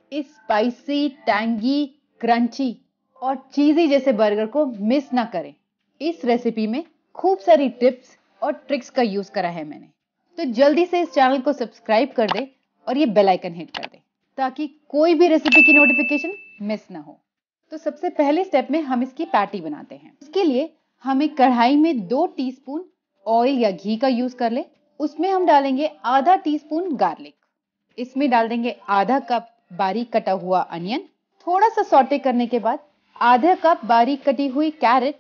इस spicy, tangy, crunchy और चीजी जैसे बर्गर को मिस ना करें। इस रेसिपी में खूब सारी टिप्स और ट्रिक्स का यूज करा है मैंने, तो जल्दी से इस चैनल को सब्सक्राइब कर दे और ये बेल आइकन हिट कर दे ताकि कोई भी रेसिपी की नोटिफिकेशन मिस ना हो। तो सबसे पहले स्टेप में हम इसकी पैटी बनाते हैं। उसके लिए हम एक कढ़ाई में 2 टीस्पून ऑयल या घी का यूज कर ले। उसमें हम डालेंगे आधा टीस्पून गार्लिक। इसमें डाल देंगे आधा कप बारीक कटा हुआ अनियन। थोड़ा सा सौटे करने के बाद आधा कप बारीक कटी हुई कैरेट,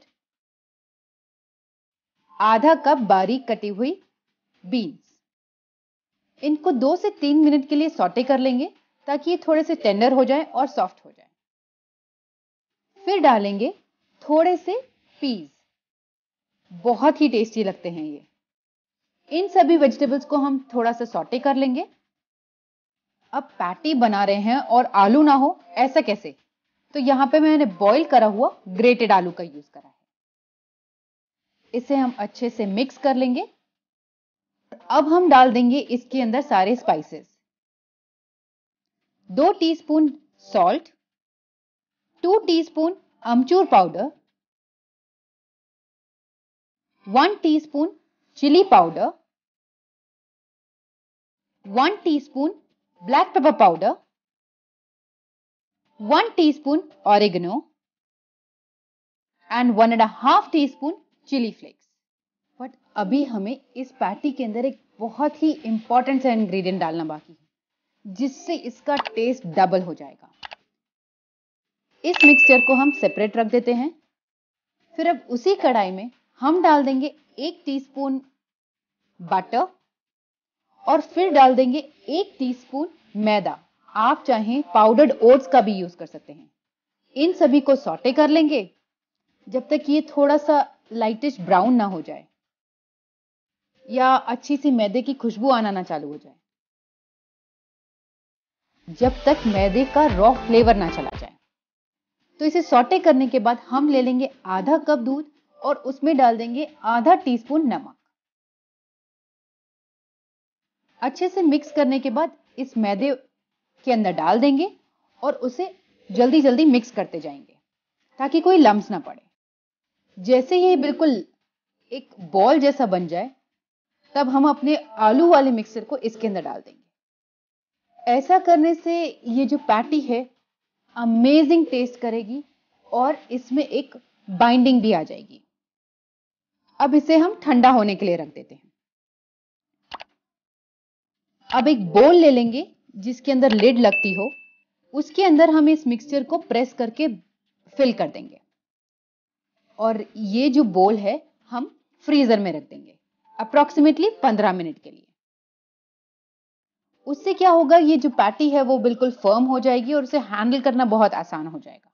आधा कप बारीक कटी हुई बीन्स। इनको 2 से 3 मिनट के लिए सौटे कर लेंगे ताकि ये थोड़े से टेंडर हो जाए और सॉफ्ट हो जाए। फिर डालेंगे थोड़े से पीस, बहुत ही टेस्टी लगते हैं ये। इन सभी वेजिटेबल्स को हम थोड़ा सा सौटे कर लेंगे। अब पैटी बना रहे हैं और आलू ना हो, ऐसा कैसे? तो यहां पे मैंने बॉईल करा हुआ ग्रेटेड आलू का यूज करा है। इसे हम अच्छे से मिक्स कर लेंगे। अब हम डाल देंगे इसके अंदर सारे spices. 2 teaspoon salt, 2 teaspoon amchur powder, 1 teaspoon chilli powder, 1 teaspoon black pepper powder, 1 teaspoon oregano and 1.5 teaspoon chilli flakes. But अभी हमें इस पैटी के अंदर एक बहुत ही इंपॉर्टेंट सा इंग्रेडिएंट डालना बाकी है, जिससे इसका टेस्ट डबल हो जाएगा। इस मिक्सचर को हम सेपरेट रख देते हैं। फिर अब उसी कढ़ाई में हम डाल देंगे 1 टीस्पून बटर और फिर डाल देंगे 1 टीस्पून मैदा। आप चाहें पाउडर्ड ओट्स का भी यूज कर सकते हैं। इन सभी को सौटे कर लेंगे जब तक ये थोड़ा सा लाइटिश ब्राउन ना हो जाए या अच्छी सी मैदे की खुशबू आना ना चालू हो जाए। जब तक मैदे का रॉ फ्लेवर ना चला जाए। तो इसे सौटे करने के बाद हम ले लेंगे आधा कप दूध और उसमें डाल देंगे आधा टीस्पून नमक। अच्छे से मिक्स करने के बाद इस मैदे के अंदर डाल देंगे और उसे जल्दी जल्दी मिक्स करते जाएंगे ताकि कोई लम्स ना पड़े। जैसे ये बिल्कुल एक बॉल जैसा बन जाए तब हम अपने आलू वाले मिक्सर को इसके अंदर डाल देंगे। ऐसा करने से ये जो पैटी है अमेजिंग टेस्ट करेगी और इसमें एक बाइंडिंग भी आ जाएगी। अब इसे हम ठंडा होने के लिए रख देते हैं। अब एक बोल ले लेंगे जिसके अंदर लिड लगती हो। उसके अंदर हम इस मिक्सचर को प्रेस करके फिल कर देंगे और ये जो बोल है हम फ्रीजर में रख देंगे अप्रोक्सीमेटली 15 मिनट के लिए। उससे क्या होगा, ये जो पैटी है वो बिल्कुल फर्म हो जाएगी और उसे हैंडल करना बहुत आसान हो जाएगा।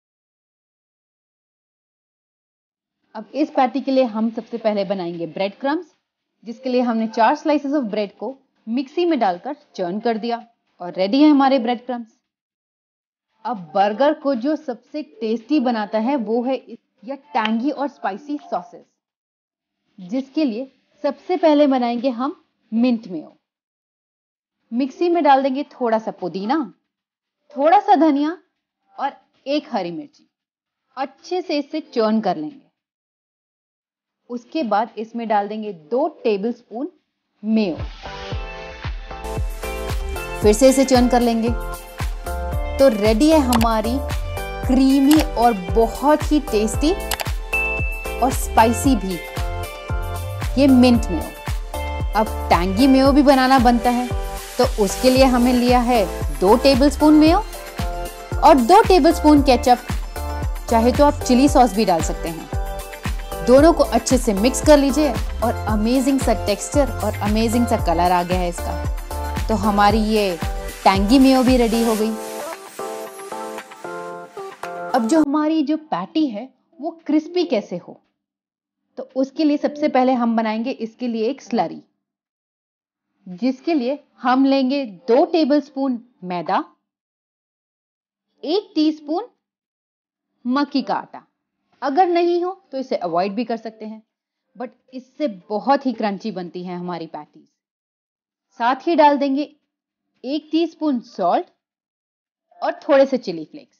अब इस पैटी के लिए हम सबसे पहले बनाएंगे ब्रेड क्रम्स, जिसके लिए हमने 4 स्लाइसेस ऑफ ब्रेड को मिक्सी में डालकर चर्न कर दिया और रेडी है हमारे ब्रेड क्रम्स। अब बर्गर को जो सबसे टेस्टी बनाता है वो है या टैंगी और स्पाइसी सॉसेस, जिसके लिए सबसे पहले बनाएंगे हम मिंट मेयो। मिक्सी में डाल देंगे थोड़ा सा पुदीना, थोड़ा सा धनिया और 1 हरी मिर्ची। अच्छे से इसे चर्न कर लेंगे। उसके बाद इसमें डाल देंगे 2 टेबलस्पून मेयो। फिर से इसे चर्न कर लेंगे। तो रेडी है हमारी क्रीमी और बहुत ही टेस्टी और स्पाइसी भी ये मिंट मेयो। अब टैंगी मेयो भी बनाना बनता है, तो उसके लिए हमें लिया है 2 टेबलस्पून मेयो और 2 टेबलस्पून केचप। चाहे तो आप चिली सॉस भी डाल सकते हैं। दोनों को अच्छे से मिक्स कर लीजिए और अमेजिंग सा टेक्सचर और अमेजिंग सा कलर आ गया है इसका। तो हमारी ये टैंगी मेयो भी रेडी हो गई। अब जो हमारी जो पैटी है वो क्रिस्पी कैसे हो, तो उसके लिए सबसे पहले हम बनाएंगे इसके लिए एक स्लरी, जिसके लिए हम लेंगे 2 टेबलस्पून मैदा, 1 टीस्पून मक्की का आटा। अगर नहीं हो तो इसे अवॉइड भी कर सकते हैं, बट इससे बहुत ही क्रंची बनती है हमारी पैटीज। साथ ही डाल देंगे 1 टीस्पून सॉल्ट, और थोड़े से चिली फ्लेक्स,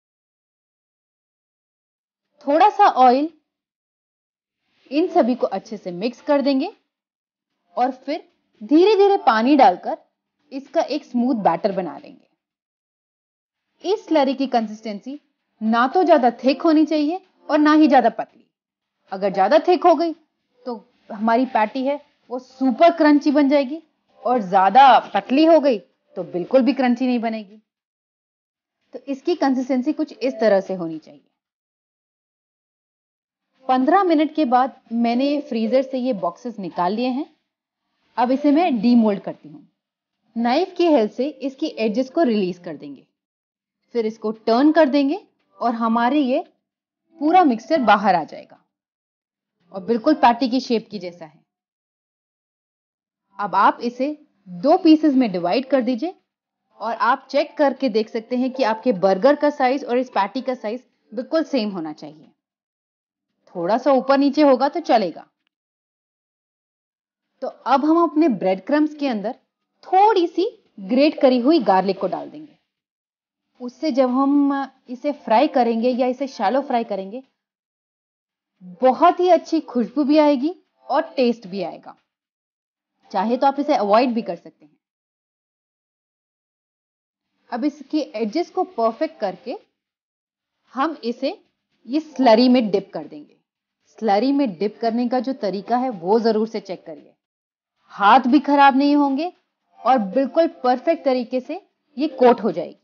थोड़ा सा ऑयल, इन सभी को अच्छे से मिक्स कर देंगे और फिर धीरे धीरे पानी डालकर इसका एक स्मूथ बैटर बना लेंगे। इस स्लरी की कंसिस्टेंसी ना तो ज्यादा थिक होनी चाहिए और ना ही ज्यादा पतली। अगर ज्यादा थिक हो गई तो हमारी पैटी है वो सुपर क्रंची बन जाएगी और ज्यादा पतली हो गई तो बिल्कुल भी क्रंची नहीं बनेगी। तो इसकी कंसिस्टेंसी कुछ इस तरह से होनी चाहिए। 15 मिनट के बाद मैंने ये फ्रीजर से ये बॉक्सेस निकाल लिए हैं। अब इसे मैं डीमोल्ड करती हूँ। नाइफ की हेल्प से इसकी एजेस को रिलीज कर देंगे, फिर इसको टर्न कर देंगे और हमारे ये पूरा मिक्सचर बाहर आ जाएगा और बिल्कुल पैटी की शेप की जैसा है। अब आप इसे 2 पीसेस में डिवाइड कर दीजिए और आप चेक करके देख सकते हैं कि आपके बर्गर का साइज और इस पैटी का साइज बिल्कुल सेम होना चाहिए। थोड़ा सा ऊपर नीचे होगा तो चलेगा। तो अब हम अपने ब्रेड क्रम्स के अंदर थोड़ी सी ग्रेट करी हुई गार्लिक को डाल देंगे। उससे जब हम इसे फ्राई करेंगे या इसे शैलो फ्राई करेंगे, बहुत ही अच्छी खुशबू भी आएगी और टेस्ट भी आएगा। चाहे तो आप इसे अवॉइड भी कर सकते हैं। अब इसके एजेस को परफेक्ट करके हम इसे ये स्लरी में डिप कर देंगे। स्लरी में डिप करने का जो तरीका है वो जरूर से चेक करिए। हाथ भी खराब नहीं होंगे और बिल्कुल परफेक्ट तरीके से ये कोट हो जाएगी।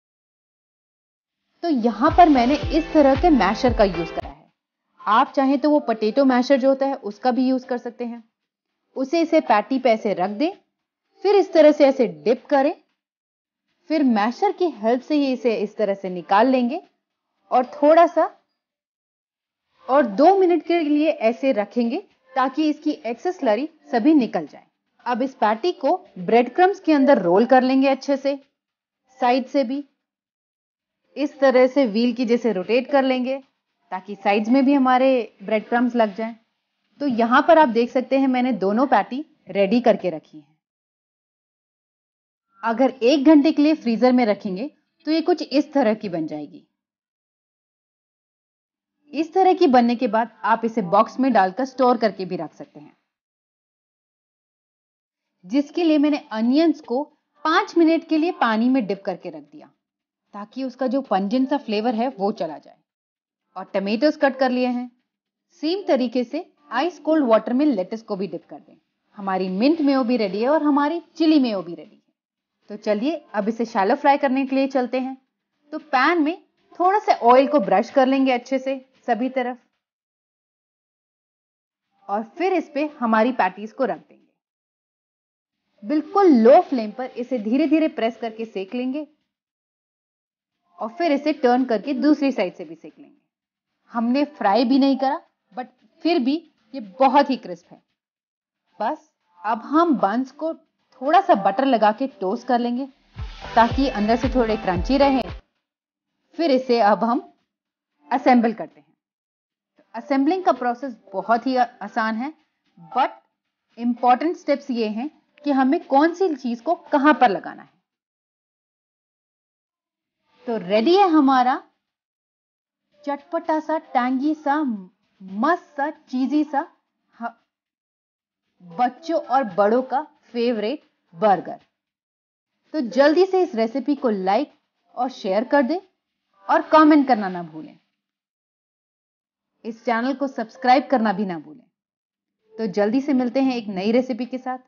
तो यहां पर मैंने इस तरह के मैशर का यूज करा है। आप चाहें तो वो पोटैटो मैशर जो होता है उसका भी यूज कर सकते हैं। उसे इसे पैटी पे ऐसे रख दें, फिर इस तरह से ऐसे डिप करें, फिर मैशर की हेल्प से ही इसे इस तरह से निकाल लेंगे और थोड़ा सा और 2 मिनट के लिए ऐसे रखेंगे ताकि इसकी एक्सेस स्लरी सभी निकल जाए। अब इस पैटी को ब्रेड क्रम्स के अंदर रोल कर लेंगे अच्छे से, साइड से भी इस तरह से व्हील की जैसे रोटेट कर लेंगे ताकि साइड्स में भी हमारे ब्रेड क्रम्स लग जाएं। तो यहां पर आप देख सकते हैं मैंने दोनों पैटी रेडी करके रखी है। अगर 1 घंटे के लिए फ्रीजर में रखेंगे तो ये कुछ इस तरह की बन जाएगी। इस तरह की बनने के बाद आप इसे बॉक्स में डालकर स्टोर करके भी रख सकते हैं, जिसके लिए मैंने अनियंस को 5 मिनट के लिए पानी में डिप करके रख दिया ताकि उसका जो पंजेंट सा फ्लेवर है वो चला जाए। और टमेटोज कट कर लिए हैं। सेम तरीके से आइस कोल्ड वाटर में लेटस को भी डिप कर दें। हमारी मिंट मेयो भी रेडी है और हमारी चिली मेयो भी रेडी है। तो चलिए अब इसे शैलो फ्राई करने के लिए चलते हैं। तो पैन में थोड़ा सा ऑयल को ब्रश कर लेंगे अच्छे से सभी तरफ और फिर इस पे हमारी पैटीज को रख देंगे। बिल्कुल लो फ्लेम पर इसे धीरे धीरे प्रेस करके सेक लेंगे और फिर इसे टर्न करके दूसरी साइड से भी सेक लेंगे। हमने फ्राई भी नहीं करा बट फिर भी ये बहुत ही क्रिस्प है। बस अब हम बंस को थोड़ा सा बटर लगा के टोस्ट कर लेंगे ताकि अंदर से थोड़े क्रंची रहें। फिर इसे अब हम असेंबल करते हैं। असेंबलिंग का प्रोसेस बहुत ही आसान है बट इंपॉर्टेंट स्टेप्स ये हैं कि हमें कौन सी चीज को कहां पर लगाना है। तो रेडी है हमारा चटपटा सा, टैंगी सा, मस्त सा, चीजी सा, बच्चों और बड़ों का फेवरेट बर्गर। तो जल्दी से इस रेसिपी को लाइक और शेयर कर दें और कमेंट करना ना भूलें। इस चैनल को सब्सक्राइब करना भी ना भूलें। तो जल्दी से मिलते हैं एक नई रेसिपी के साथ।